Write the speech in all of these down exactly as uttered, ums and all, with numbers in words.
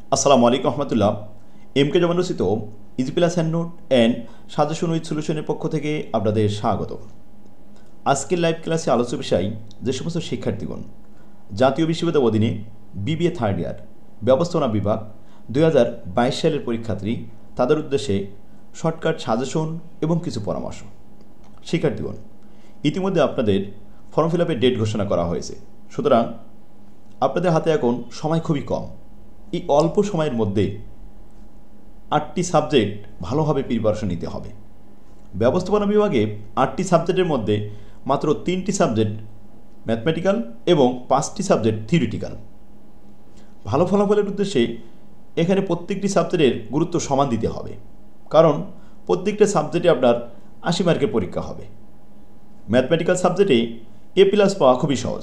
আসসালামু আলাইকুম রহমতুল্লাহ। M K Zaman রচিত easy plus hand note and suggestion with সলিউশনের পক্ষ থেকে আপনাদের স্বাগত। আজকের লাইভ ক্লাসে আলোচ্য বিষয় যে সমস্ত শিক্ষার্থীগণ জাতীয় বিশ্ববিদ্যালয় অধীনে বিবিএ থার্ড ইয়ার ব্যবস্থাপনা বিভাগ দুই হাজার বাইশ সালের পরীক্ষার্থী, তাদের উদ্দেশ্যে শর্টকাট সাজেশন এবং কিছু পরামর্শ। শিক্ষার্থীগণ, ইতিমধ্যে আপনাদের ফর্ম ফিল আপের ডেট ঘোষণা করা হয়েছে, সুতরাং আপনাদের হাতে এখন সময় খুবই কম। এই অল্প সময়ের মধ্যে আটটি সাবজেক্ট ভালোভাবে প্রিপারেশন নিতে হবে। ব্যবস্থাপনা বিভাগে আটটি সাবজেক্টের মধ্যে মাত্র তিনটি সাবজেক্ট ম্যাথমেটিক্যাল এবং পাঁচটি সাবজেক্ট থিওরিটিক্যাল। ভালো ফলাফলের উদ্দেশ্যে এখানে প্রত্যেকটি সাবজেক্টের গুরুত্ব সমান দিতে হবে, কারণ প্রত্যেকটা সাবজেক্টে আপনার আশি মার্কের পরীক্ষা হবে। ম্যাথমেটিক্যাল সাবজেক্টে এ প্লাস পাওয়া খুবই সহজ,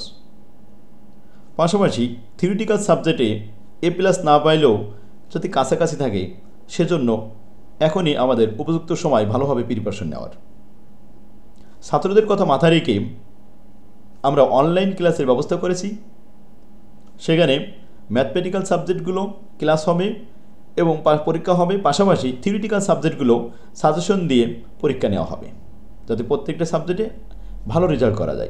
পাশাপাশি থিওরিটিক্যাল সাবজেক্টে এ প্লাস না পাইলেও যদি কাছাকাছি থাকে, সেজন্য এখনই আমাদের উপযুক্ত সময় ভালোভাবে প্রিপারেশন নেওয়ার। ছাত্রদের কথা মাথায় রেখে আমরা অনলাইন ক্লাসের ব্যবস্থা করেছি। সেখানে ম্যাথমেটিক্যাল সাবজেক্টগুলো ক্লাস হবে এবং পরীক্ষা হবে, পাশাপাশি থিওরিটিক্যাল সাবজেক্টগুলো সাজেশন দিয়ে পরীক্ষা নেওয়া হবে, যাতে প্রত্যেকটা সাবজেক্টে ভালো রেজাল্ট করা যায়।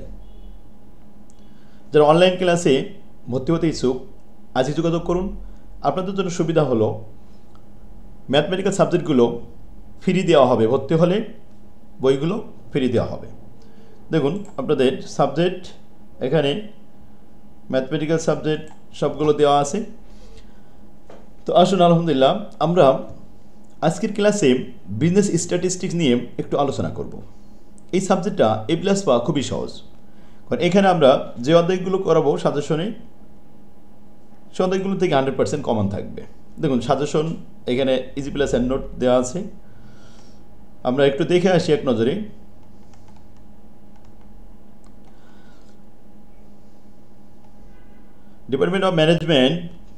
যারা অনলাইন ক্লাসে ভর্তি হতে ইচ্ছুক, আজই যোগাযোগ করুন। আপনাদের জন্য সুবিধা হলো ম্যাথমেটিক্যাল সাবজেক্টগুলো ফ্রি দেওয়া হবে, ভর্তি হলে বইগুলো ফ্রি দেওয়া হবে। দেখুন, আপনাদের সাবজেক্ট এখানে ম্যাথমেটিক্যাল সাবজেক্ট সবগুলো দেওয়া আছে। তো আসুন, আলহামদুলিল্লাহ, আমরা আজকের ক্লাসে বিজনেস স্ট্যাটিস্টিক্স নিয়ে একটু আলোচনা করব। এই সাবজেক্টটা এ প্লাস পাওয়া খুবই সহজ, কারণ এখানে আমরা যে অধ্যায়গুলো করাবো সাজেশনে, সে অধ্যায়গুলো থেকে হান্ড্রেড পার্সেন্ট কমন থাকবে। দেখুন, সাজেশন এখানে ইজি প্লাস হ্যান্ড নোট দেওয়া আছে, আমরা একটু দেখে আসি এক নজরে। ডিপার্টমেন্ট অফ ম্যানেজমেন্ট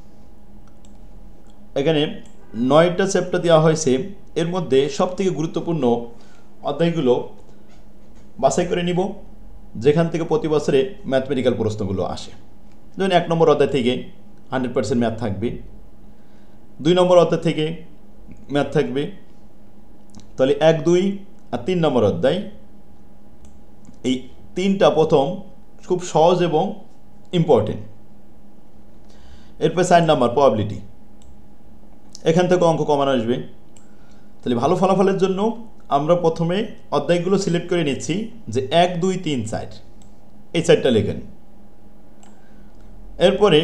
এখানে নয়টা চ্যাপ্টার দেওয়া হয়েছে। এর মধ্যে সবথেকে গুরুত্বপূর্ণ অধ্যায়গুলো বাছাই করে নিব, যেখান থেকে প্রতি বছরে ম্যাথমেটিক্যাল প্রশ্নগুলো আসে। যেমন এক নম্বর অধ্যায় থেকে হান্ড্রেড পার্সেন্ট ম্যাথ থাকবে, দুই নম্বর অধ্যায় থেকে ম্যাথ থাকবে। তাহলে এক, দুই আর তিন নম্বর অধ্যায়, এই তিনটা প্রথম খুব সহজ এবং ইম্পর্টেন্ট। এরপর চার নম্বর প্রবাবিলিটি, এখান থেকে অঙ্ক কমানো আসবে। তাহলে ভালো ফলাফলের জন্য আমরা প্রথমে অধ্যায়গুলো সিলেক্ট করে নিচ্ছি, যে এক, দুই, তিন, চার, এই চারটা লেখেন। এরপরে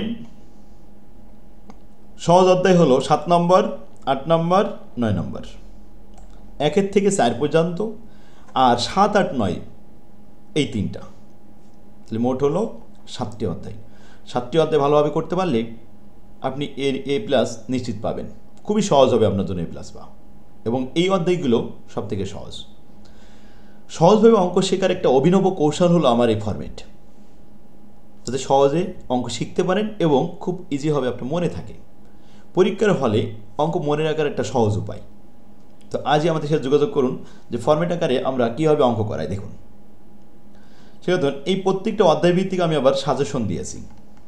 সহজ অধ্যায় হলো সাত নম্বর, আট নম্বর, নয় নম্বর, একের থেকে চার পর্যন্ত, আর সাত, আট, নয় এই তিনটা। তাহলে মোট হলো সাতটি অধ্যায়। সাতটি অধ্যায় ভালোভাবে করতে পারলে আপনি এর এ প্লাস নিশ্চিত পাবেন। খুবই সহজ হবে আপনার জন্য এ প্লাস পাওয়া, এবং এই অধ্যায়গুলো সব থেকে সহজ। সহজভাবে অঙ্ক শেখার একটা অভিনব কৌশল হলো আমার এই ফরম্যাট, যাতে সহজে অঙ্ক শিখতে পারেন এবং খুব ইজি হবে, আপনার মনে থাকে। পরীক্ষার হলে অঙ্ক মনে রাখার একটা সহজ উপায়। তো আজই আমাদের সাথে যোগাযোগ করুন যে ফরম্যাট আকারে আমরা কীভাবে অঙ্ক করাই। দেখুন, সেটা এই প্রত্যেকটা অধ্যায় ভিত্তিক আমি আবার সাজেশন দিয়েছি।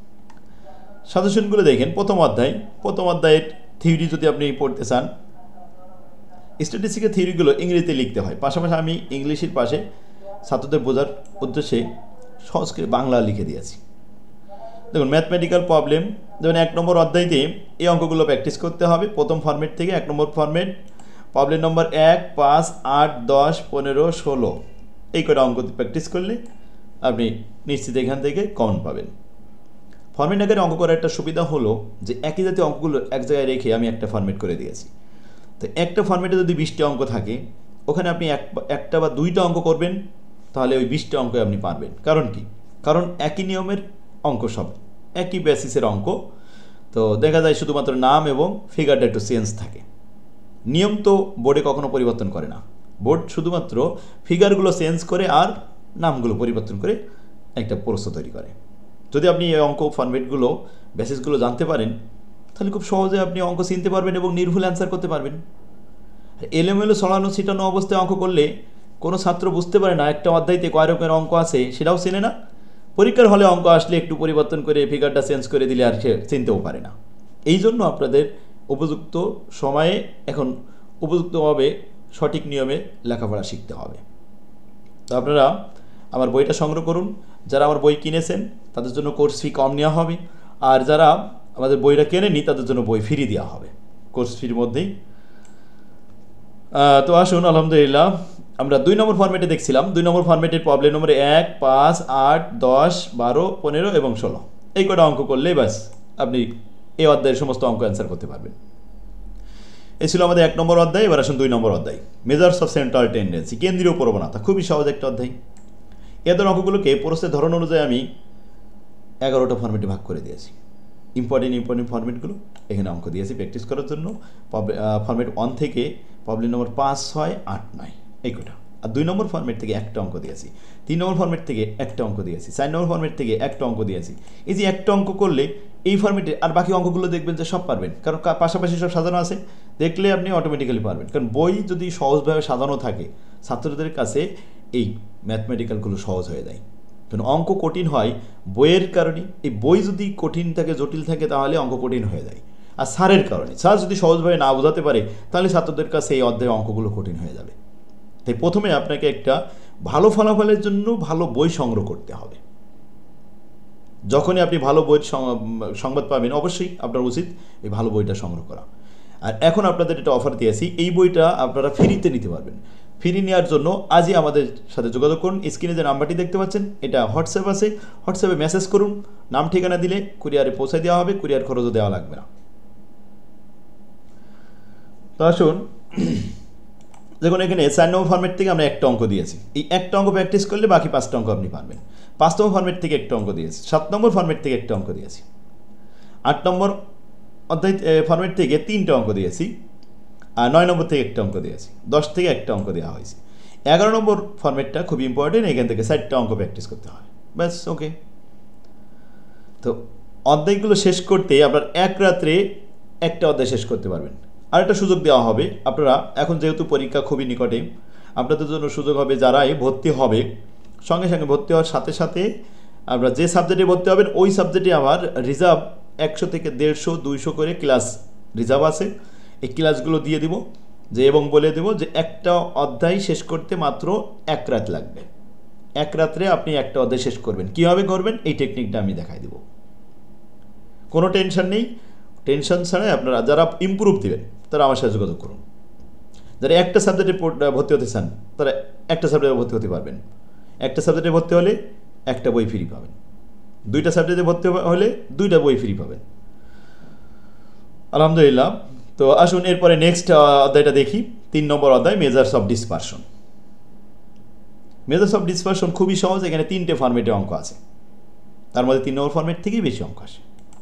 সাজেশনগুলো দেখেন। প্রথম অধ্যায়, প্রথম অধ্যায়ের থিওরি যদি আপনি পড়তে চান, স্ট্যাটিস্টিক্সের থিওরিগুলো ইংরেজিতে লিখতে হয়, পাশাপাশি আমি ইংলিশের পাশে ছাত্রদের বোঝার উদ্দেশ্যে সহজ করে বাংলা লিখে দিয়েছি। দেখুন, ম্যাথমেটিক্যাল প্রবলেম, যেমন এক নম্বর অধ্যায়তে এই অঙ্কগুলো প্র্যাকটিস করতে হবে। প্রথম ফরম্যাট থেকে এক নম্বর ফরম্যাট, প্রবলেম নম্বর এক, পাঁচ, আট, দশ, পনেরো, ষোলো, এই কটা অঙ্ক প্র্যাকটিস করলে আপনি নিশ্চিত এখান থেকে কমন পাবেন। ফরম্যাট আকারে অঙ্ক করার একটা সুবিধা হলো যে একই জাতীয় অঙ্কগুলো এক জায়গায় রেখে আমি একটা ফরম্যাট করে দিয়েছি। তো একটা ফরম্যাটে যদি বিশটা অঙ্ক থাকে, ওখানে আপনি এক একটা বা দুইটা অঙ্ক করবেন, তাহলে ওই বিশটা অঙ্ক আপনি পারবেন। কারণ কি? কারণ একই নিয়মের অঙ্ক, সব একই বেসিসের অঙ্ক। তো দেখা যায় শুধুমাত্র নাম এবং ফিগারটা একটু চেঞ্জ থাকে। নিয়ম তো বোর্ডে কখনো পরিবর্তন করে না, বোর্ড শুধুমাত্র ফিগারগুলো চেঞ্জ করে আর নামগুলো পরিবর্তন করে একটা প্রশ্ন তৈরি করে। যদি আপনি এই অঙ্ক ফরম্যাটগুলো বেসিসগুলো জানতে পারেন, তাহলে খুব সহজে আপনি অঙ্ক চিনতে পারবেন এবং নির্ভুল অ্যান্সার করতে পারবেন। এলোমেলো ছড়ানো ছিটানো অবস্থায় অঙ্ক করলে কোনো ছাত্র বুঝতে পারে না একটা অধ্যায়তে কয় রকমের অঙ্ক আছে, সেটাও চেনে না। পরীক্ষার হলে অঙ্ক আসলে একটু পরিবর্তন করে ফিগারটা চেঞ্জ করে দিলে আর সে চিনতেও পারে না। এই জন্য আপনাদের উপযুক্ত সময়ে এখন উপযুক্তভাবে সঠিক নিয়মে লেখাপড়া শিখতে হবে। তো আপনারা আমার বইটা সংগ্রহ করুন। যারা আমার বই কিনেছেন তাদের জন্য কোর্স ফি কম নেওয়া হবে, আর যারা আমাদের বইটা কেনেনি তাদের জন্য বই ফ্রি দেওয়া হবে কোর্স ফির মধ্যেই। তো আসুন, আলহামদুলিল্লাহ আমরা দুই নম্বর ফরম্যাটে দেখছিলাম। দুই নম্বর ফরম্যাটের প্রবলেম নম্বর এক, পাঁচ, আট, দশ, বারো, পনেরো এবং ষোলো, এই কটা অঙ্ক করলেই ব্যাস আপনি এই অধ্যায়ের সমস্ত অঙ্ক অ্যান্সার করতে পারবেন। এই ছিল আমাদের এক নম্বর অধ্যায়। এবার আসুন দুই নম্বর অধ্যায়, মেজার্স অফ সেন্ট্রাল টেন্ডেন্সি, কেন্দ্রীয় প্রবণতা। খুবই সহজ একটা অধ্যায়। এদের অঙ্কগুলোকে প্রশ্নের ধরন অনুযায়ী আমি এগারোটা ফরম্যাটে ভাগ করে দিয়েছি। ইম্পর্টেন্ট ইম্পর্টেন্ট ফরম্যাটগুলো এখানে অঙ্ক দিয়েছি প্র্যাকটিস করার জন্য। ফরম্যাট ওয়ান থেকে প্রবলেম নম্বর পাঁচ, ছয়, আট, নয়, এই কটা। আর দুই নম্বর ফরম্যাট থেকে একটা অঙ্ক দিয়েছি, তিন নম্বর ফরম্যাট থেকে একটা অঙ্ক দিয়েছি, চার নম্বর ফরম্যাট থেকে একটা অঙ্ক দিয়েছি। এই যে একটা অঙ্ক করলে এই ফরম্যাটে আর বাকি অঙ্কগুলো দেখবেন যে সব পারবেন, কারণ পাশাপাশি সব সাজানো আছে, দেখলে আপনি অটোমেটিক্যালি পারবেন। কারণ বই যদি সহজভাবে সাজানো থাকে ছাত্রদের কাছে এই ম্যাথমেটিক্যালগুলো সহজ হয়ে যায়। কারণ অঙ্ক কঠিন হয় বইয়ের কারণে। এই বই যদি কঠিন থাকে, জটিল থাকে, তাহলে অঙ্ক কঠিন হয়ে যায়। আর স্যারের কারণে, স্যার যদি সহজভাবে না বোঝাতে পারে তাহলে ছাত্রদের কাছে এই অধ্যায়ে অঙ্কগুলো কঠিন হয়ে যাবে। তাই প্রথমে আপনাকে একটা ভালো ফলাফলের জন্য ভালো বই সংগ্রহ করতে হবে। যখনই আপনি ভালো বইয়ের সংবাদ পাবেন অবশ্যই আপনার উচিত এই ভালো বইটা সংগ্রহ করা। আর এখন আপনাদের এটা অফার দিয়েছি, এই বইটা আপনারা ফ্রিতে নিতে পারবেন। ফ্রি নেওয়ার জন্য আজই আমাদের সাথে যোগাযোগ করুন। স্ক্রিনে যে নাম্বারটি দেখতে পাচ্ছেন এটা হোয়াটসঅ্যাপ আছে, হোয়াটসঅ্যাপে মেসেজ করুন, নাম ঠিকানা দিলে কুরিয়ারে পৌঁছে দেওয়া হবে, কুরিয়ার খরচও দেওয়া লাগবে না। তো আসুন, দেখুন এখানে চার নম্বর ফরম্যাট থেকে আমরা একটা অঙ্ক দিয়েছি। এই একটা অঙ্ক প্র্যাকটিস করলে বাকি পাঁচটা অঙ্ক আপনি পারবেন। পাঁচ নম্বর ফরম্যাট থেকে একটা অঙ্ক দিয়েছি, সাত নম্বর ফরম্যাট থেকে একটা অঙ্ক দিয়েছি, আট নম্বর অধ্যায় ফরম্যাট থেকে তিনটা অঙ্ক দিয়েছি, আর নয় নম্বর থেকে একটা অঙ্ক দিয়েছি, দশ থেকে একটা অঙ্ক দেওয়া হয়েছে। এগারো নম্বর ফরম্যাটটা খুব ইম্পর্টেন্ট, এখান থেকে চারটা অঙ্ক প্র্যাকটিস করতে হয়, ব্যাস ওকে। তো অধ্যায়গুলো শেষ করতে আপনার এক রাত্রে একটা অধ্যায় শেষ করতে পারবেন। আর একটা সুযোগ দেওয়া হবে, আপনারা এখন যেহেতু পরীক্ষা খুবই নিকটে, আপনাদের জন্য সুযোগ হবে যারাই ভর্তি হবে সঙ্গে সঙ্গে ভর্তি হওয়ার সাথে সাথে আপনারা যে সাবজেক্টে ভর্তি হবেন ওই সাবজেক্টে আমার রিজার্ভ একশো থেকে দেড়শো দুইশো করে ক্লাস রিজার্ভ আছে। এই ক্লাসগুলো দিয়ে দিব যে, এবং বলে দেব যে একটা অধ্যায় শেষ করতে মাত্র এক রাত লাগবে। এক রাত্রে আপনি একটা অধ্যায় শেষ করবেন। কীভাবে করবেন এই টেকনিকটা আমি দেখাই দেব। কোনো টেনশন নেই, টেনশন ছাড়াই আপনারা যারা ইমপ্রুভ দেবেন তারা আমার সাথে যোগাযোগ করুন। যারা একটা সাবজেক্টে ভর্তি হতে চান তারা একটা সাবজেক্টে ভর্তি হতে পারবেন। একটা সাবজেক্টে ভর্তি হলে একটা বই ফ্রি পাবেন, দুইটা সাবজেক্টে ভর্তি হলে দুইটা বই ফ্রি পাবেন। আলহামদুলিল্লাহ। তো আসুন এরপরে নেক্সট অধ্যায়টা দেখি। তিন নম্বর অধ্যায়, measures of dispersion. Measures of dispersion খুবই সহজ। এখানে তিনটে ফরম্যাটে অঙ্ক আছে, তার মধ্যে তিন নম্বর ফরম্যাট থেকেই বেশি অঙ্ক আসে।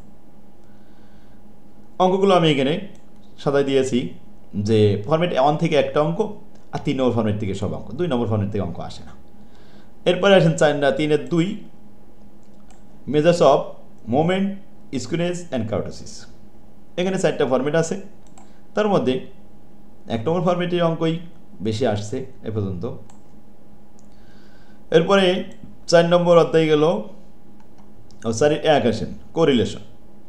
অঙ্কগুলো আমি এখানে সাজায় দিয়েছি যে ফরম্যাট ওয়ান থেকে একটা অঙ্ক, আর তিন নম্বর ফরম্যাট থেকে সব অঙ্ক, দুই নম্বর ফরম্যাট থেকে অঙ্ক আসে না। এরপরে আসেন চার তিনের দুই, measures of moment, skewness and kurtosis. এখানে চারটা ফরম্যাট আছে, তার মধ্যে এক নম্বর ফরম্যাটের অঙ্কই বেশি আসছে এ পর্যন্ত। এরপরে চার নম্বর অধ্যায় গেল, চারের এক আসেন কোরিলেশন।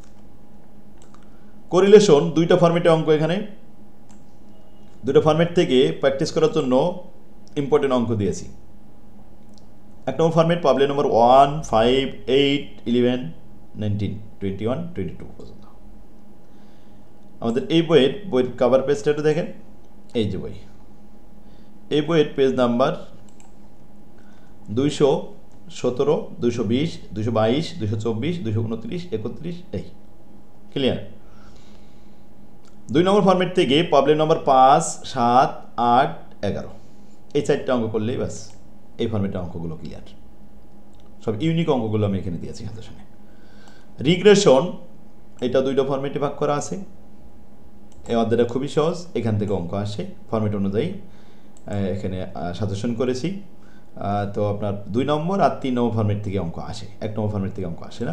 কোরিলেশন দুইটা ফরম্যাটে অঙ্ক। এখানে দুটো ফরম্যাট থেকে প্র্যাকটিস করার জন্য ইম্পর্টেন্ট অঙ্ক দিয়েছি। এক number format problem number one, five, eight, eleven, nineteen, twenty one, twenty two পর্যন্ত। আমাদের এই বইয়ের বইয়ের কাভার পেজটা একটু দেখেন। এই যে বই, এই বইয়ের পেজ নাম্বার দুইশো সতেরো, দুইশো বিশ, দুইশো বাইশ, দুইশো চব্বিশ, দুইশো উনত্রিশ, একত্রিশ, এই ক্লিয়ার। দুই নম্বর ফরম্যাট থেকে প্রবলেম নম্বর পাঁচ, সাত, আট, এগারো, এই চারটে অঙ্ক করলেই ব্যাস এই ফরম্যাটের অঙ্কগুলো ক্লিয়ার। সব ইউনিক অঙ্কগুলো আমি এখানে দিয়েছি হাতের সামনে। রিগ্রেশন, এটা দুইটা ফরম্যাটে ভাগ করা আছে। এই অধ্যায়টা খুবই সহজ, এখান থেকে অঙ্ক আসে ফরম্যাট অনুযায়ী এখানে সাজেশন করেছি। তো আপনার দুই নম্বর আর তিন নম্বর ফরম্যাট থেকে অঙ্ক আসে, এক নম্বর ফরম্যাট থেকে অঙ্ক আসে না।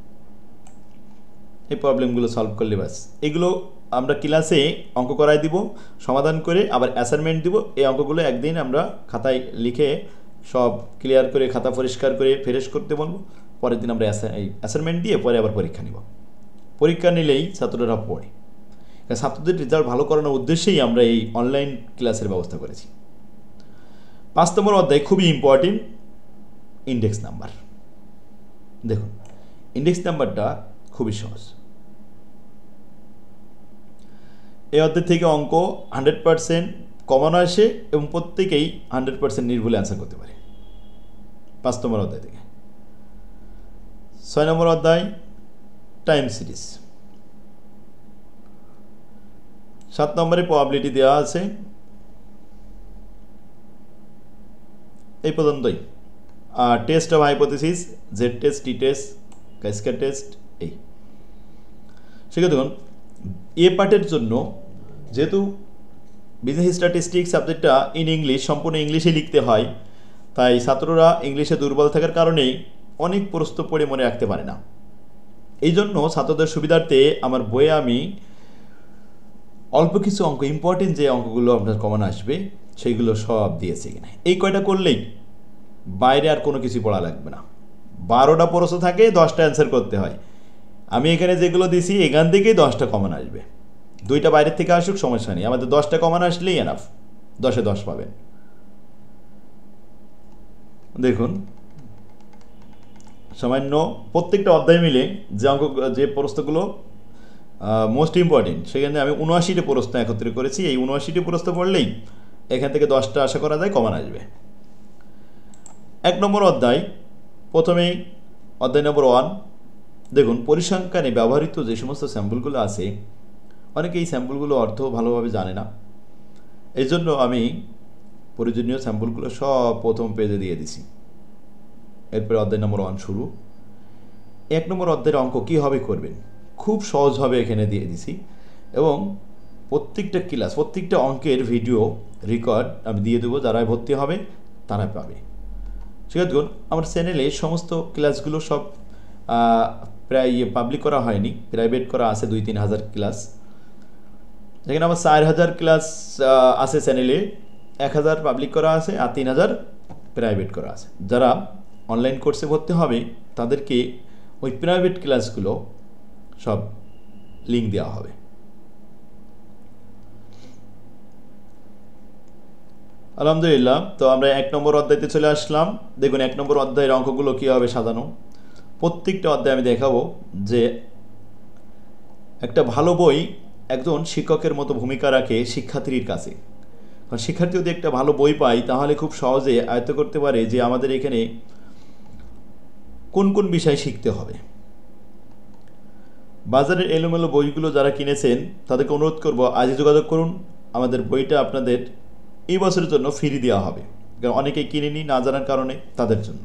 এই প্রবলেমগুলো সলভ করলে ব্যাস এগুলো আমরা ক্লাসে অঙ্ক করাই দিব, সমাধান করে আবার অ্যাসাইনমেন্ট দিব। এই অঙ্কগুলো একদিন আমরা খাতায় লিখে সব ক্লিয়ার করে খাতা পরিষ্কার করে ফ্রেশ করতে বলবো। পরের দিন আমরা এই অ্যাসাইনমেন্ট দিয়ে পরে আবার পরীক্ষা নিব। পরীক্ষা নিলেই ছাত্ররা পড়ে। ছাত্রদের রেজাল্ট ভালো করানোর উদ্দেশ্যেই আমরা এই অনলাইন ক্লাসের ব্যবস্থা করেছি। পাঁচ নম্বর অধ্যায় খুবই ইম্পর্টেন্ট, ইন্ডেক্স নাম্বার। দেখুন, ইন্ডেক্স নাম্বারটা খুবই সহজ। এই অধ্যায় থেকে অঙ্ক হান্ড্রেড পার্সেন্ট কমন আসে এবং প্রত্যেকেই হান্ড্রেড পার্সেন্ট নির্ভুলে অ্যান্সার করতে পারে পাঁচ নম্বর অধ্যায় থেকে। ছয় নম্বর অধ্যায় টাইম সিরিজ। সাত নম্বরে প্রবাবিলিটি দেওয়া আছে। এই পর্যন্তই। আর test of hypothesis, Z test, T test, cascade test, এই সেক্ষেত্রে দেখুন এ পার্টের জন্য যেহেতু বিজনেস স্ট্যাটিস্টিক্স সাবজেক্টটা ইন ইংলিশ, সম্পূর্ণ ইংলিশে লিখতে হয়, তাই ছাত্ররা ইংলিশে দুর্বল থাকার কারণেই অনেক প্রশ্ন পড়ে মনে রাখতে পারে না। এই জন্য ছাত্রদের সুবিধার্থে আমার বইয়ে আমি অল্প কিছু অঙ্ক, ইম্পর্টেন্ট যে অঙ্কগুলো আপনার কমন আসবে সেইগুলো সব দিয়েছি কিনা। এই কয়টা করলেই বাইরে আর কোনো কিছু পড়া লাগবে না। বারোটা প্রশ্ন থাকে, দশটা অ্যান্সার করতে হয়। আমি এখানে যেগুলো দিছি এখান থেকেই দশটা কমন আসবে। দুইটা বাইরের থেকে আসুক সমস্যা নেই, আমাদের দশটা কমন আসলেই এনাফ, দশে দশ পাবেন। দেখুন সামান্য প্রত্যেকটা অধ্যায় মিলে যে অঙ্ক, যে প্রশ্নগুলো মোস্ট ইম্পর্টেন্ট, সেখানে আমি উনআশিটি প্রশ্ন একত্রিত করেছি। এই উনআশিটি প্রশ্ন পড়লেই এখান থেকে দশটা আশা করা যায় কমন আসবে। এক নম্বর অধ্যায়, প্রথমেই অধ্যায় নম্বর ওয়ান। দেখুন পরিসংখ্যানে ব্যবহৃত যে সমস্ত স্যাম্পলগুলো আছে, অনেকে এই স্যাম্পলগুলো অর্থ ভালোভাবে জানে না। এই জন্য আমি প্রয়োজনীয় স্যাম্পলগুলো সব প্রথম পেজে দিয়ে দিছি। এরপরে অধ্যায় নম্বর ওয়ান শুরু। এক নম্বর অধ্যায়ের অঙ্ক কীভাবে করবেন খুব সহজভাবে এখানে দিয়ে দিছি, এবং প্রত্যেকটা ক্লাস, প্রত্যেকটা অঙ্কের ভিডিও রেকর্ড আমি দিয়ে দেবো। যারা ভর্তি হবে তারা পাবে। ঠিক আছে, দেখুন আমার চ্যানেলে সমস্ত ক্লাসগুলো সব প্রায় পাবলিক করা হয়নি, প্রাইভেট করা আছে দুই তিন হাজার ক্লাস। যেখানে আমার চার হাজার ক্লাস আছে চ্যানেলে, এক হাজার পাবলিক করা আছে আর তিন হাজার প্রাইভেট করা আছে। যারা অনলাইন কোর্সে ভর্তি হবে তাদেরকে ওই প্রাইভেট ক্লাসগুলো সব লিঙ্ক দেওয়া হবে। আলহামদুলিল্লাহ, তো আমরা এক নম্বর অধ্যায়তে চলে আসলাম। দেখুন এক নম্বর অধ্যায়ের অঙ্কগুলো কীভাবে সাজানো, প্রত্যেকটা অধ্যায় আমি দেখাবো যে একটা ভালো বই একজন শিক্ষকের মতো ভূমিকা রাখে শিক্ষার্থীর কাছে। কারণ শিক্ষার্থী যদি একটা ভালো বই পায় তাহলে খুব সহজে আয়ত্ত করতে পারে যে আমাদের এখানে কোন কোন বিষয় শিখতে হবে। বাজারের এলোমেলো বইগুলো যারা কিনেছেন তাদেরকে অনুরোধ করব আজই যোগাযোগ করুন, আমাদের বইটা আপনাদের এই বছরের জন্য ফ্রি দেওয়া হবে। কারণ অনেকেই কিনেনি না জানার কারণে, তাদের জন্য।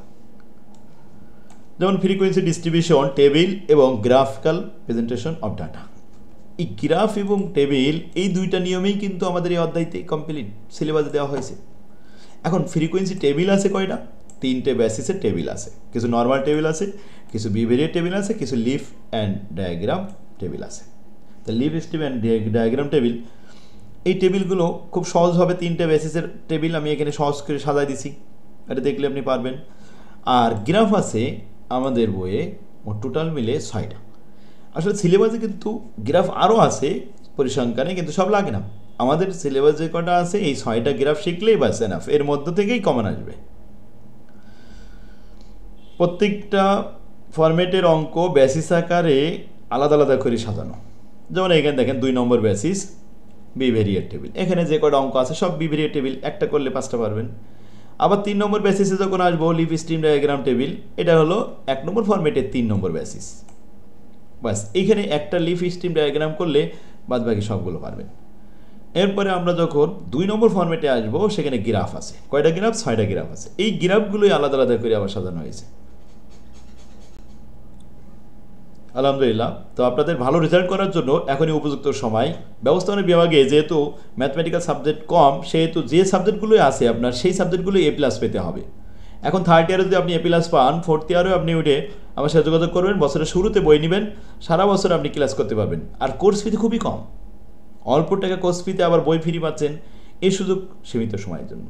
যেমন ফ্রিকোয়েন্সি ডিস্ট্রিবিউশন টেবিল এবং গ্রাফিক্যাল প্রেজেন্টেশন অফ ডাটা। এই গ্রাফ এবং টেবিল এই দুইটা নিয়মেই কিন্তু আমাদের এই অধ্যায়তে কমপ্লিট সিলেবাসে দেওয়া হয়েছে। এখন ফ্রিকোয়েন্সি টেবিল আছে কয়টা? তিনটে বেসিসের টেবিল আছে। কিছু নর্মাল টেবিল আছে, কিছু বিহেভিয়ার টেবিল আছে, কিছু লিফ অ্যান্ড ডায়াগ্রাম টেবিল আছে। তো leaf stem and diagram table, এই টেবিলগুলো খুব সহজভাবে তিনটে বেসিসের টেবিল আমি এখানে সহজ করে সাজাই দিছি, এটা দেখলে আপনি পারবেন। আর গ্রাফ আছে আমাদের বইয়ে টোটাল মিলে ছয়টা। আসলে সিলেবাসে কিন্তু গ্রাফ আরও আছে পরিসংখ্যানে, কিন্তু সব লাগে না। আমাদের সিলেবাস যে কটা আছে এই ছয়টা গ্রাফ শিখলেই বাস এনাফ, এর মধ্য থেকেই কমন আসবে। প্রত্যেকটা ফরম্যাটের অঙ্ক বেসিস আকারে আলাদা আলাদা করে সাজানো। যেমন এখানে দেখেন দুই নম্বর বেসিস বিভেরিয়ার টেবিল, এখানে যে কটা অঙ্ক আছে সব বিভেরিয়ার টেবিল, একটা করলে পাঁচটা পারবেন। আবার তিন নম্বর বেসিসে যখন আসবো লিফ স্ট্রিম ডায়াগ্রাম টেবিল, এটা হলো এক নম্বর ফরম্যাটের তিন নম্বর বেসিস। বাস এইখানে একটা লিফ স্ট্রিম ডায়াগ্রাম করলে বাদ বাকি সবগুলো পারবেন। এরপরে আমরা যখন দুই নম্বর ফরম্যাটে আসবো সেখানে গ্রাফ আছে। কয়টা গ্রাফ? ছয়টা গ্রাফ আছে। এই গ্রাফগুলোই আলাদা আলাদা করে আবার সাজানো হয়েছে। আলহামদুলিল্লাহ, তো আপনাদের ভালো রেজাল্ট করার জন্য এখনই উপযুক্ত সময়। ব্যবস্থাপনা বিভাগে যেহেতু ম্যাথমেটিক্যাল সাবজেক্ট কম, সেহেতু যে সাবজেক্টগুলোই আছে আপনার সেই সাবজেক্টগুলোই এ প্লাস পেতে হবে। এখন থার্ড ইয়ারে যদি আপনি এ প্লাস পান, ফোর্থ ইয়ারেও আপনি উঠে আমার সাথে যোগাযোগ করবেন। বছরের শুরুতে বই নেবেন, সারা বছর আপনি ক্লাস করতে পারবেন। আর কোর্স ফিতে খুবই কম, অল্প টাকা কোর্স ফিতে আবার বই ফ্রি পাচ্ছেন। এই সুযোগ সীমিত সময়ের জন্য।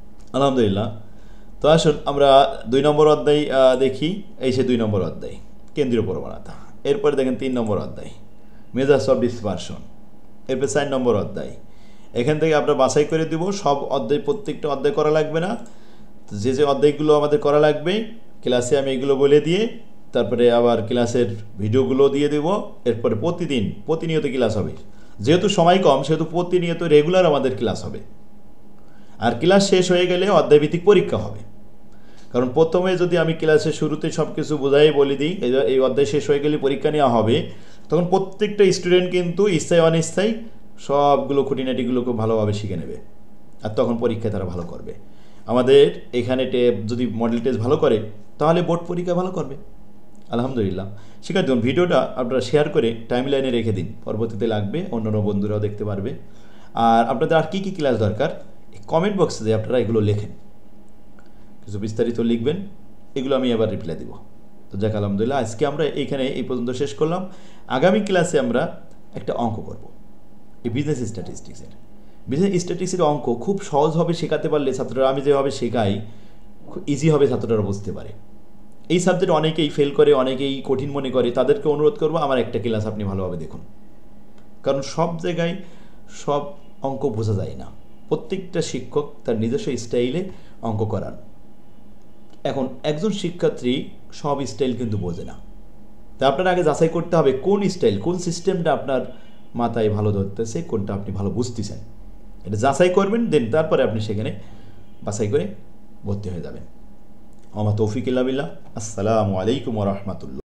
আলহামদুলিল্লাহ, তো আসুন আমরা দুই নম্বর অধ্যায় দেখি। এই সে দুই নম্বর অধ্যায় কেন্দ্রীয় প্রবণতা। এরপরে দেখেন তিন নম্বর অধ্যায় মেজার্স অফ ডিসপারশন। এরপর চার নম্বর অধ্যায়। এখান থেকে আমরা বাছাই করে দিব, সব অধ্যায় প্রত্যেকটা অধ্যায় করা লাগবে না, যে যে অধ্যায়গুলো আমাদের করা লাগবে ক্লাসে আমি এগুলো বলে দিয়ে তারপরে আবার ক্লাসের ভিডিওগুলো দিয়ে দেব। এরপরে প্রতিদিন প্রতিনিয়ত ক্লাস হবে, যেহেতু সময় কম সেহেতু প্রতিনিয়ত রেগুলার আমাদের ক্লাস হবে। আর ক্লাস শেষ হয়ে গেলে অধ্যায়ভিত্তিক পরীক্ষা হবে, কারণ প্রথমে যদি আমি ক্লাসের শুরুতে সব কিছু বোঝাই বলে দিই এই অধ্যায় শেষ হয়ে গেলে পরীক্ষা নেওয়া হবে, তখন প্রত্যেকটা স্টুডেন্ট কিন্তু স্থায়ী অনিস্থায়ী সবগুলো খুঁটিনাটিগুলো খুব ভালোভাবে শিখে নেবে, আর তখন পরীক্ষায় তারা ভালো করবে। আমাদের এখানে যদি মডেল টেস্ট ভালো করে তাহলে বোর্ড পরীক্ষা ভালো করবে আলহামদুলিল্লাহ। শিক্ষার্থী ভিডিওটা আপনারা শেয়ার করে টাইম লাইনে রেখে দিন, পরবর্তীতে লাগবে, অন্যান্য বন্ধুরাও দেখতে পারবে। আর আপনাদের আর কী কী ক্লাস দরকার কমেন্ট বক্সে দিয়ে আপনারা এগুলো লেখেন, কিছু বিস্তারিত লিখবেন, এগুলো আমি এবার রিপ্লাই দিব। তো যাক আলহামদুলিল্লাহ, আজকে আমরা এইখানে এই পর্যন্ত শেষ করলাম। আগামী ক্লাসে আমরা একটা অঙ্ক করব, এই বিজনেস স্ট্যাটিস্টিক্সের। বিজনেস স্ট্যাটিস্টিক্সের অঙ্ক খুব সহজভাবে শেখাতে পারলে ছাত্ররা, আমি যেভাবে শেখাই খুব ইজি হবে, ছাত্ররা বুঝতে পারে। এই সাবজেক্ট অনেকেই ফেল করে, অনেকেই কঠিন মনে করে, তাদেরকে অনুরোধ করবো আমার একটা ক্লাস আপনি ভালোভাবে দেখুন, কারণ সব জায়গায় সব অঙ্ক বোঝা যায় না। প্রত্যেকটা শিক্ষক তার নিজস্ব স্টাইলে অঙ্ক করান। এখন একজন শিক্ষার্থী সব স্টাইল কিন্তু বোঝে না, তা আপনার আগে যাচাই করতে হবে কোন স্টাইল, কোন সিস্টেমটা আপনার মাথায় ভালো ধরতেছে, কোনটা আপনি ভালো বুঝতেছেন, এটা যাচাই করবেন, দেন তারপরে আপনি সেখানে বাছাই করে ভর্তি হয়ে যাবেন। আমা তৌফিক ইল্লা বিল্লাহ। আসসালামু আলাইকুম ওয়া রাহমাতুল্লাহ।